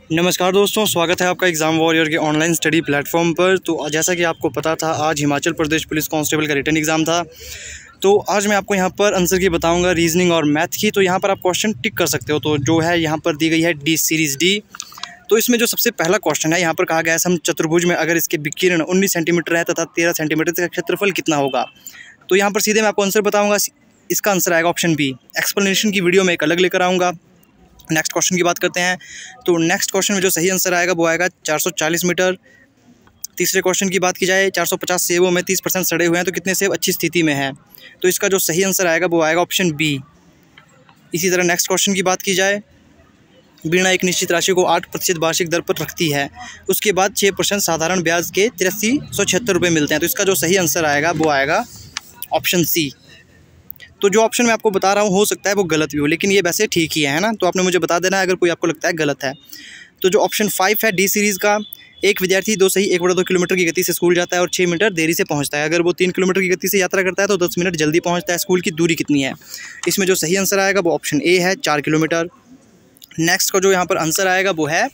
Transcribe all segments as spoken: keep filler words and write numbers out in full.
नमस्कार दोस्तों, स्वागत है आपका एग्ज़ाम वॉरियर के ऑनलाइन स्टडी प्लेटफॉर्म पर। तो जैसा कि आपको पता था, आज हिमाचल प्रदेश पुलिस कांस्टेबल का रिटन एग्ज़ाम था। तो आज मैं आपको यहाँ पर आंसर की बताऊंगा, रीजनिंग और मैथ की। तो यहाँ पर आप क्वेश्चन टिक कर सकते हो। तो जो है यहाँ पर दी गई है डी सीरीज़ डी। तो इसमें जो सबसे पहला क्वेश्चन है, यहाँ पर कहा गया है सम चतुर्भुज में अगर इसके विकिरण उन्नीस सेंटीमीटर है तथा तेरह सेंटीमीटर का क्षेत्रफल कितना होगा। तो यहाँ पर सीधे मैं आपको आंसर बताऊँगा। इसका आंसर आएगा ऑप्शन बी। एक्सप्लेनेशन की वीडियो में एक अलग लेकर आऊँगा। नेक्स्ट क्वेश्चन की बात करते हैं। तो नेक्स्ट क्वेश्चन में जो सही आंसर आएगा वो आएगा चार सौ चालीस मीटर। तीसरे क्वेश्चन की बात की जाए, चार सौ पचास सेबों में तीस परसेंट सड़े हुए हैं तो कितने सेब अच्छी स्थिति में है। तो इसका जो सही आंसर आएगा वो आएगा ऑप्शन बी। इसी तरह नेक्स्ट क्वेश्चन की बात की जाए, बीणा एक निश्चित राशि को आठ प्रतिशत वार्षिक दर पर रखती है, उसके बाद छः परसेंट साधारण ब्याज के तिरासी सौ छिहत्तर रुपये मिलते हैं। तो इसका जो सही आंसर आएगा वो आएगा ऑप्शन सी। तो जो ऑप्शन मैं आपको बता रहा हूँ हो सकता है वो गलत भी हो, लेकिन ये वैसे ठीक ही है ना। तो आपने मुझे बता देना है अगर कोई आपको लगता है गलत है। तो जो ऑप्शन फाइव है डी सीरीज़ का, एक विद्यार्थी दो सही एक बड़ा दो किलोमीटर की गति से स्कूल जाता है और छः मिनट देरी से पहुंचता है। अगर वो तीन किलोमीटर की गति से यात्रा करता है तो दस मिनट जल्दी पहुंचता है। स्कूल की दूरी कितनी है। इसमें जो सही आंसर आएगा वो ऑप्शन ए है, चार किलोमीटर। नेक्स्ट का जो यहाँ पर आंसर आएगा वो है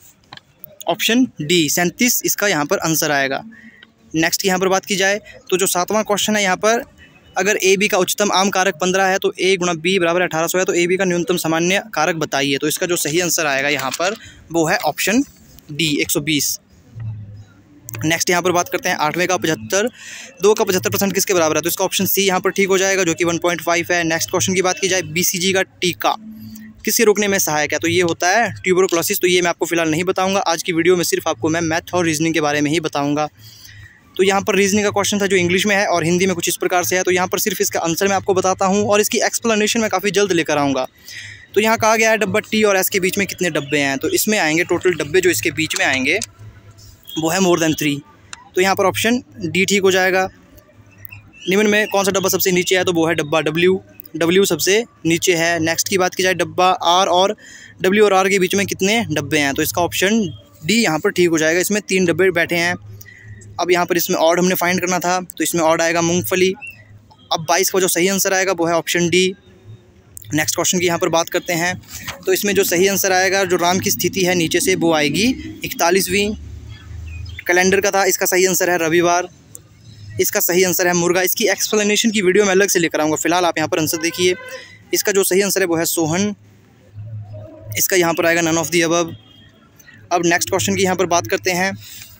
ऑप्शन डी, सैंतीस इसका यहाँ पर आंसर आएगा। नेक्स्ट की यहाँ पर बात की जाए तो जो सातवां क्वेश्चन है, यहाँ पर अगर ए बी का उच्चतम आम कारक पंद्रह है तो ए गुणा बी बराबर अठारह सौ है, तो ए बी का न्यूनतम सामान्य कारक बताइए। तो इसका जो सही आंसर आएगा यहाँ पर वो है ऑप्शन डी, एक सौ बीस। नेक्स्ट यहाँ पर बात करते हैं आठवें का पचहत्तर, दो का पचहत्तर परसेंट किसके बराबर है। तो इसका ऑप्शन सी यहाँ पर ठीक हो जाएगा, जो कि वन पॉइंट फाइव है। नेक्स्ट क्वेश्चन की बात की जाए, बी सी जी का टीका किसके रोकने में सहायक है। तो ये होता है ट्यूबरकुलोसिस। तो ये मैं आपको फिलहाल नहीं बताऊँगा। आज की वीडियो में सिर्फ आपको मैं मैथ और रीजनिंग के बारे में ही बताऊँगा। तो यहाँ पर रीजनिंग का क्वेश्चन था जो इंग्लिश में है और हिंदी में कुछ इस प्रकार से है। तो यहाँ पर सिर्फ इसका आंसर मैं आपको बताता हूँ और इसकी एक्सप्लेनेशन मैं काफ़ी जल्द लेकर आऊँगा। तो यहाँ कहा गया है डब्बा टी और एस के बीच में कितने डब्बे हैं। तो इसमें आएंगे टोटल डब्बे जो इसके बीच में आएंगे वो है मोर देन थ्री। तो यहाँ पर ऑप्शन डी ठीक हो जाएगा। निम्न में कौन सा डब्बा सबसे नीचे है, तो वो है डब्बा डब्ल्यू। डब्ल्यू सबसे नीचे है। नेक्स्ट की बात की जाए, डब्बा आर और डब्ल्यू और आर के बीच में कितने डब्बे हैं। तो इसका ऑप्शन डी यहाँ पर ठीक हो जाएगा। इसमें तीन डब्बे बैठे हैं। अब यहाँ पर इसमें ऑड हमने फाइंड करना था, तो इसमें ऑड आएगा मूंगफली। अब बाईस का जो सही आंसर आएगा वो है ऑप्शन डी। नेक्स्ट क्वेश्चन की यहाँ पर बात करते हैं। तो इसमें जो सही आंसर आएगा, जो राम की स्थिति है नीचे से, वो आएगी इकतालीसवीं। कैलेंडर का था, इसका सही आंसर है रविवार। इसका सही आंसर है मुर्गा। इसकी एक्सप्लेनेशन की वीडियो मैं अलग से लेकर आऊँगा। फिलहाल आप यहाँ पर आंसर देखिए। इसका जो सही आंसर है वो है सोहन। इसका यहाँ पर आएगा नन ऑफ दी अबव। अब नेक्स्ट क्वेश्चन की यहाँ पर बात करते हैं।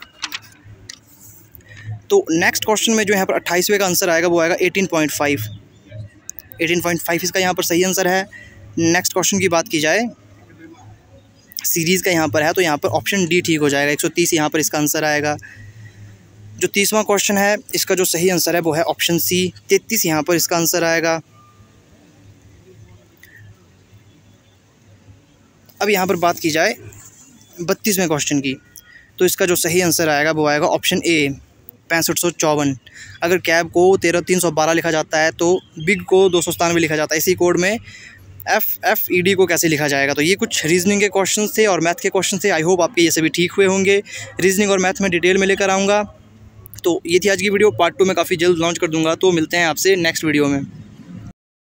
तो नेक्स्ट क्वेश्चन में जो यहाँ पर अट्ठाईसवें का आंसर आएगा वो आएगा अठारह पॉइंट फाइव। अठारह पॉइंट फाइव इसका यहाँ पर सही आंसर है। नेक्स्ट क्वेश्चन की बात की जाए, सीरीज़ का यहाँ पर है, तो यहाँ पर ऑप्शन डी ठीक हो जाएगा। एक सौ तीस यहाँ पर इसका आंसर आएगा। जो तीसवां क्वेश्चन है, इसका जो सही आंसर है वो है ऑप्शन सी, तैंतीस यहाँ पर इसका आंसर आएगा। अब यहाँ पर बात की जाए बत्तीसवें क्वेश्चन की, तो इसका जो सही आंसर आएगा वो आएगा ऑप्शन ए, पैंसठ सौ चौवन। अगर कैब को तेरह तीन सौ बारह लिखा जाता है तो बिग को दो सौ सतानवे लिखा जाता है। इसी कोड में एफ एफ ई डी को कैसे लिखा जाएगा। तो ये कुछ रीजनिंग के क्वेश्चन थे और मैथ के क्वेश्चन थे। आई होप आपके ये सभी ठीक हुए होंगे। रीजनिंग और मैथ में डिटेल में लेकर आऊँगा। तो ये थी आज की वीडियो। पार्ट टू में काफ़ी जल्द लॉन्च कर दूँगा। तो मिलते हैं आपसे नेक्स्ट वीडियो में।